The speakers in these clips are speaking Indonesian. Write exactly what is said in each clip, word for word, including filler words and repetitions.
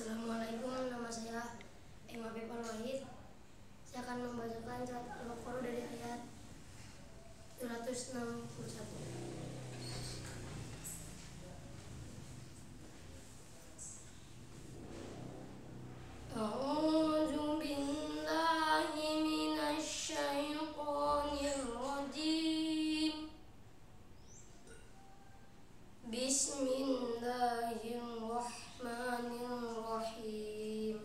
Assalamualaikum, nama saya Emma Pepal Wahid. Saya akan membacakan surat Al-Baqarah dari ayat seratus enam puluh satu. A'udzu billahi minasy syaithanir rajim. Bismillahirrahmanirrahim.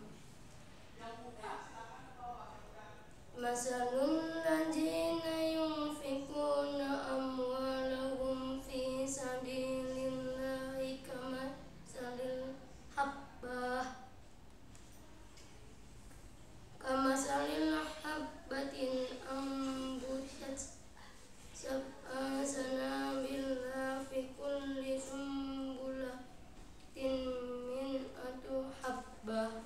Masalul ladzina yunfikuna amwalahum fi sabilillahi kamatsalil habbah kamatsalil habbatin ambutat sab'a sanabila fi kulli sumbulatin min'atu habbah.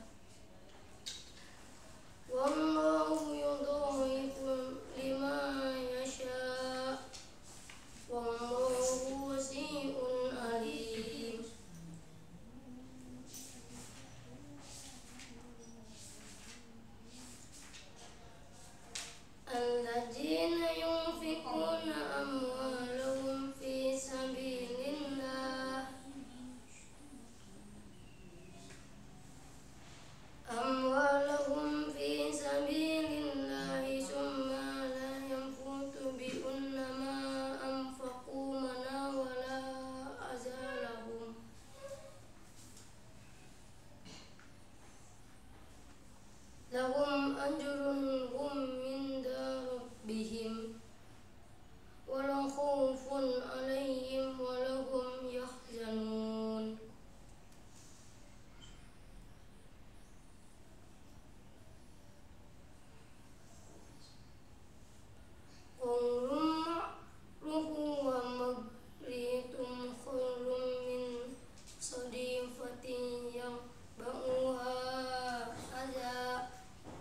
Wallahu yudha'ifu liman yasha' wallahu wasi'un alim. Alladzina yunfikuna amwalahum fi sabilillah amwalahum fi sabilillahi summa la yanfutu bi ma anfaqu mana wala azalahum lahum ajrun hum inda rabbihim wala khaufun alaihim wala hum yahzanun. Qawlun ma'rufun wa maghfiratun khairun min sadaqatin yatba'uha adha.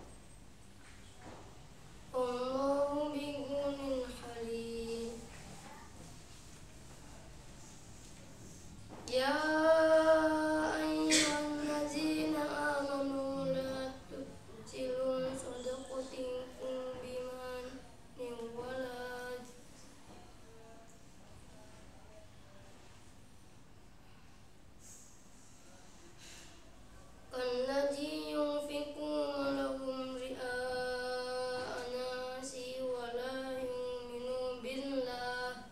Allahu bighunil halim. Ya ayyuhallazina amanu la tubtilu shadaqatikum bimannin wala kalladzi yunfiqu malahum ri'a'an nasi wa la yu'minu billah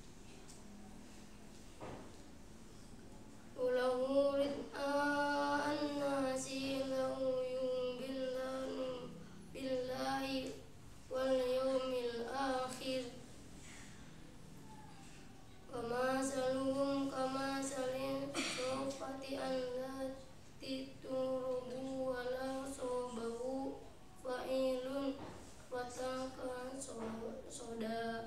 walahu ri'a'an nasi lahu yu'minu billahi wal yawmil akhir wa masaluhum kamasalin sawfati allati turubu wa la sobahu fa'ilun wataka soda.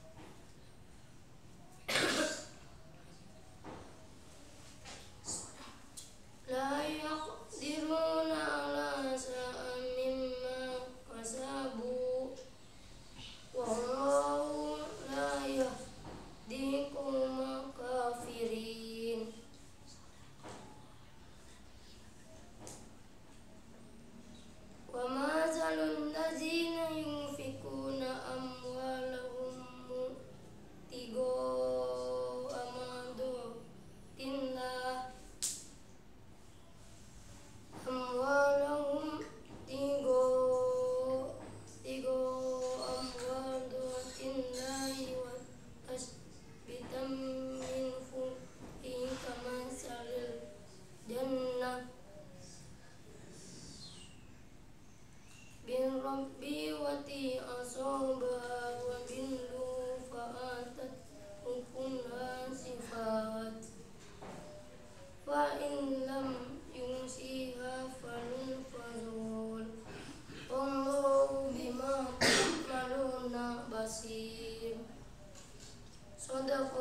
La yaqdiruna ala sa'an mimma kasabu wallahu la yahdi qawmal kafirin. Wa mazalul ladzina yunfikuna amwalahum tigo amadotillah amwalahum tigo tigo amwadotillahi wa asbitam min fuhi kamasalil jannah bin rabbi wati asoba wa bindu fa'atat hukunha sifat fa in lam yunsiha falun fazul wallahu bima ta'maluna basir. Sadaqallahu